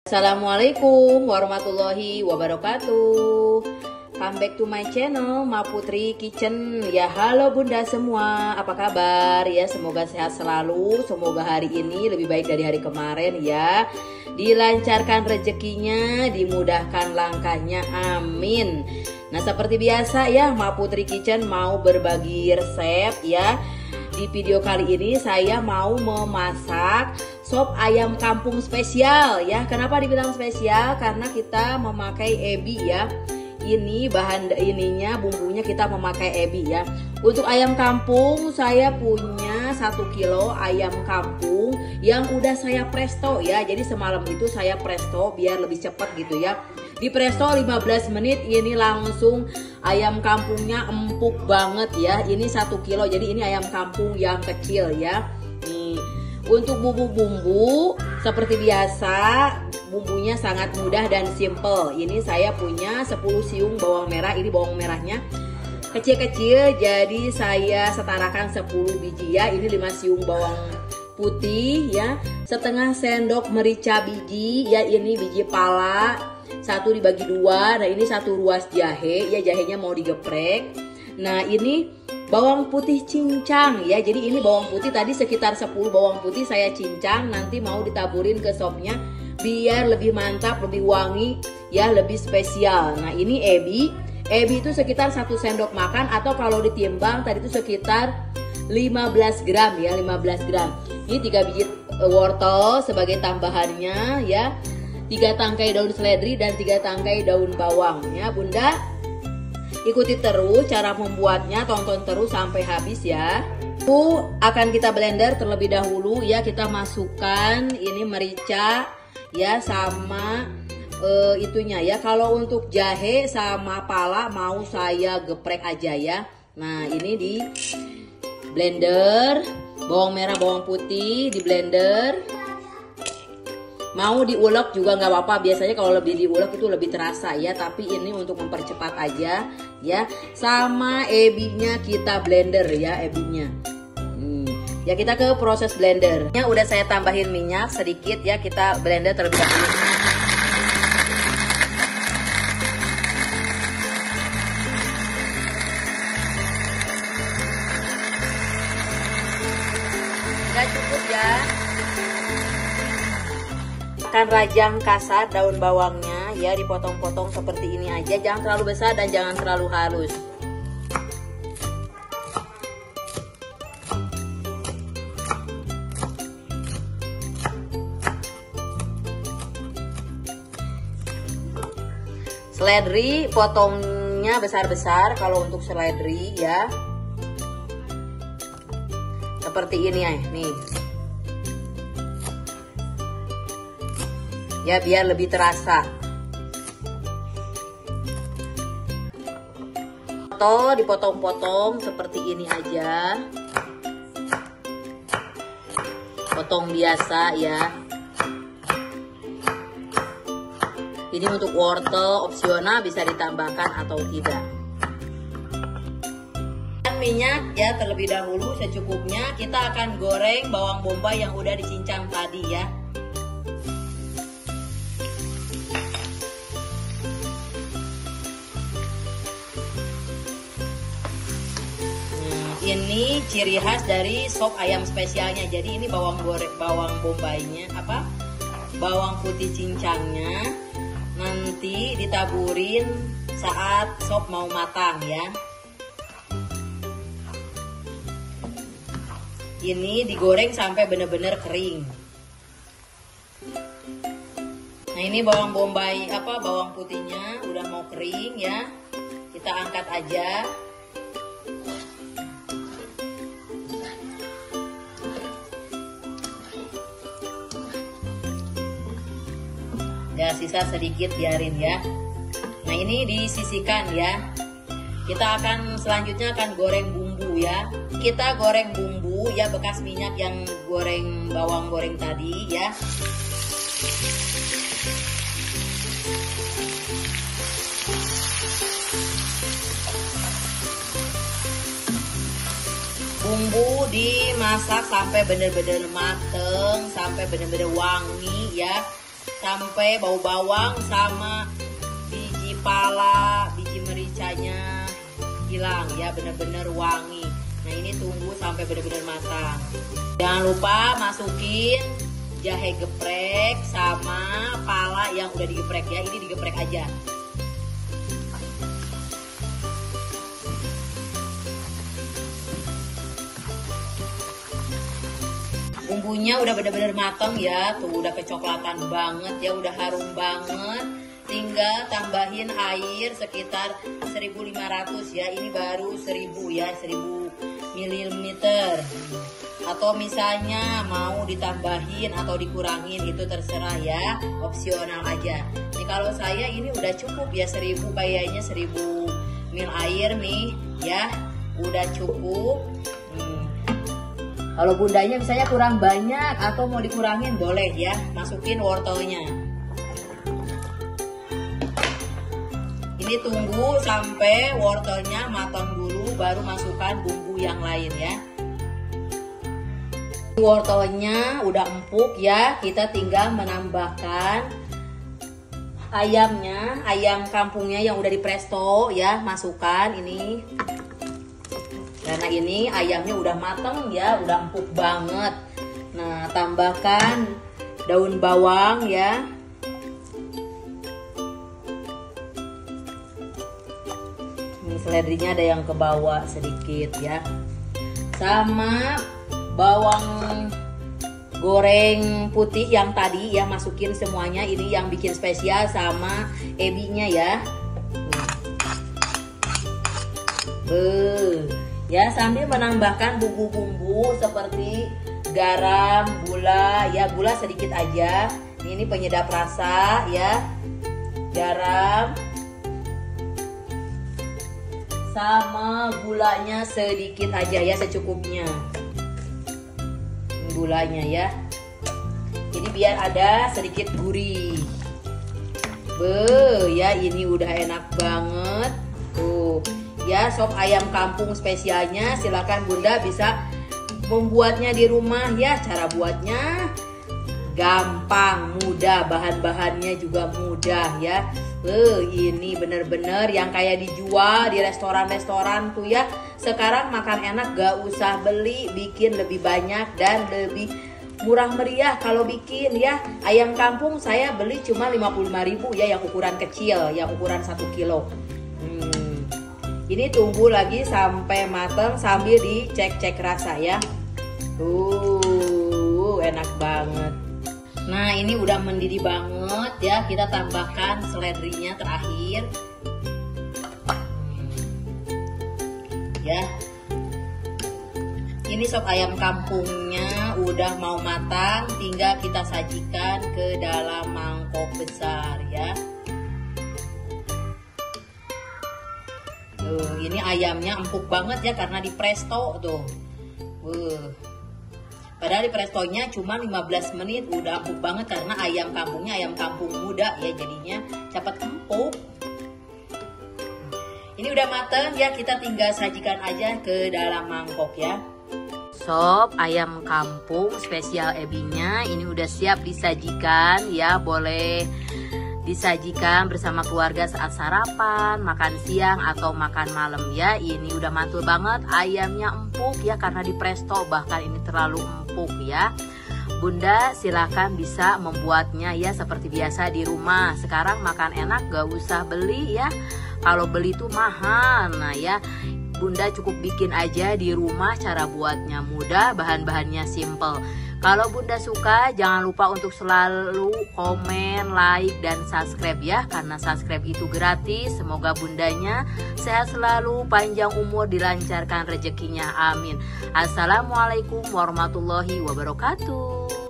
Assalamualaikum warahmatullahi wabarakatuh. Come back to my channel Ma Putri Kitchen. Ya, halo bunda semua, apa kabar ya? Semoga sehat selalu. Semoga hari ini lebih baik dari hari kemarin ya. Dilancarkan rezekinya, dimudahkan langkahnya, amin. Nah, seperti biasa ya, Ma Putri Kitchen mau berbagi resep ya. Di video kali ini saya mau memasak sop ayam kampung spesial ya. Kenapa dibilang spesial? Karena kita memakai ebi ya. Ini bahan ininya, bumbunya kita memakai ebi ya. Untuk ayam kampung saya punya 1 kilo ayam kampung yang udah saya presto ya. Jadi semalam itu saya presto biar lebih cepat gitu ya. Di presto 15 menit ini langsung ayam kampungnya empuk banget ya. Ini 1 kilo, jadi ini ayam kampung yang kecil ya. Nih, untuk bumbu-bumbu seperti biasa, bumbunya sangat mudah dan simple. Ini saya punya 10 siung bawang merah. Ini bawang merahnya kecil-kecil, jadi saya setarakan 10 biji ya. Ini 5 siung bawang putih ya, setengah sendok merica biji ya. Ini biji pala 1 dibagi 2. Nah, ini 1 ruas jahe ya, jahenya mau digeprek. Nah, ini bawang putih cincang ya. Jadi ini bawang putih tadi sekitar 10 bawang putih saya cincang, nanti mau ditaburin ke sopnya biar lebih mantap, lebih wangi ya, lebih spesial. Nah, ini ebi itu sekitar 1 sendok makan, atau kalau ditimbang tadi itu sekitar 15 gram ya, 15 gram. Ini 3 biji wortel sebagai tambahannya ya, 3 tangkai daun seledri dan 3 tangkai daun bawang ya. Bunda ikuti terus cara membuatnya, tonton terus sampai habis ya. Itu akan kita blender terlebih dahulu ya. Kita masukkan ini merica ya, sama itunya ya. Kalau untuk jahe sama pala mau saya geprek aja ya. Nah, ini di blender, bawang merah bawang putih di blender. Mau diulek juga nggak apa-apa, biasanya kalau lebih diulek itu lebih terasa ya, tapi ini untuk mempercepat aja ya. Sama ebinya kita blender ya, ebinya. Ya, kita ke proses blendernya. Udah saya tambahin minyak sedikit ya, kita blender terlebih dahulu. Udah cukup ya. Akan rajang kasar daun bawangnya ya, dipotong-potong seperti ini aja, jangan terlalu besar dan jangan terlalu halus. Seledri potongnya besar-besar kalau untuk seledri ya, seperti ini ya nih ya, biar lebih terasa. Atau dipotong-potong seperti ini aja, potong biasa ya. Ini untuk wortel opsional, bisa ditambahkan atau tidak. Minyak ya terlebih dahulu secukupnya. Kita akan goreng bawang bombay yang udah dicincang tadi ya. Ini ciri khas dari sop ayam spesialnya. Jadi ini bawang bombaynya apa? Bawang putih cincangnya nanti ditaburin saat sop mau matang ya. Ini digoreng sampai benar-benar kering. Nah, ini bawang bombay bawang putihnya udah mau kering ya. Kita angkat aja. Ya, sisa sedikit biarin ya. Nah, ini disisihkan ya. Kita akan selanjutnya akan goreng bumbu ya. Kita goreng bumbu ya, bekas minyak yang goreng bawang goreng tadi ya. Bumbu dimasak sampai benar-benar mateng, sampai benar-benar wangi ya. sampai bau bawang sama biji pala, biji mericanya hilang ya, bener-bener wangi. Nah ini tunggu sampai bener-bener matang. Jangan lupa masukin jahe geprek sama pala yang udah digeprek ya, ini digeprek aja. Bumbunya udah bener-bener matang ya, tuh udah kecoklatan banget ya, udah harum banget. Tinggal tambahin air sekitar 1500 ya, ini baru 1000 ya, 1000 ml. Atau misalnya mau ditambahin atau dikurangin itu terserah ya, opsional aja. Nih kalau saya ini udah cukup ya, 1000 kayaknya, 1000 ml air nih ya, udah cukup. Kalau bundanya misalnya kurang banyak atau mau dikurangin boleh ya, masukin wortelnya. Ini tunggu sampai wortelnya matang dulu, baru masukkan bumbu yang lain ya. Wortelnya udah empuk ya, kita tinggal menambahkan ayamnya, ayam kampungnya yang udah dipresto ya, masukkan ini. Karena ini ayamnya udah mateng ya, udah empuk banget. Nah, tambahkan daun bawang ya. Ini seledrinya ada yang ke bawah sedikit ya. Sama bawang goreng putih yang tadi ya, masukin semuanya. Ini yang bikin spesial sama ebinya ya. Ya, sambil menambahkan bumbu-bumbu seperti garam, gula ya, gula sedikit aja. Ini penyedap rasa ya. Garam sama gulanya sedikit aja ya, secukupnya. Gulanya ya. Jadi biar ada sedikit gurih. Ya ini udah enak banget. Tuh. Ya, sop ayam kampung spesialnya silakan Bunda bisa membuatnya di rumah ya. Cara buatnya gampang, mudah, bahan-bahannya juga mudah ya. Ini bener-bener yang kayak dijual di restoran-restoran tuh ya. Sekarang makan enak gak usah beli, bikin lebih banyak dan lebih murah meriah kalau bikin ya. Ayam kampung saya beli cuma 55.000 ya, yang ukuran kecil, yang ukuran 1 kilo. Ini tunggu lagi sampai matang sambil dicek-cek rasa ya. Enak banget. Nah ini udah mendidih banget ya, kita tambahkan seledrinya terakhir. Ya. Ini sop ayam kampungnya udah mau matang, tinggal kita sajikan ke dalam mangkok besar ya. Ini ayamnya empuk banget ya karena di presto tuh. Padahal di prestonya cuma 15 menit udah empuk banget karena ayam kampungnya ayam kampung muda ya, jadinya cepat empuk. Ini udah mateng ya, kita tinggal sajikan aja ke dalam mangkok ya. Sop ayam kampung spesial ebinya ini udah siap disajikan ya, boleh disajikan bersama keluarga saat sarapan, makan siang atau makan malam ya. Ini udah mantul banget, ayamnya empuk ya karena di presto, bahkan ini terlalu empuk ya. Bunda silahkan bisa membuatnya ya seperti biasa di rumah. Sekarang makan enak gak usah beli ya, kalau beli tuh mahal. Nah ya, Bunda cukup bikin aja di rumah, cara buatnya mudah, bahan-bahannya simple. Kalau Bunda suka, jangan lupa untuk selalu komen, like, dan subscribe ya. Karena subscribe itu gratis. Semoga Bundanya sehat selalu, panjang umur, dilancarkan rezekinya. Amin. Assalamualaikum warahmatullahi wabarakatuh.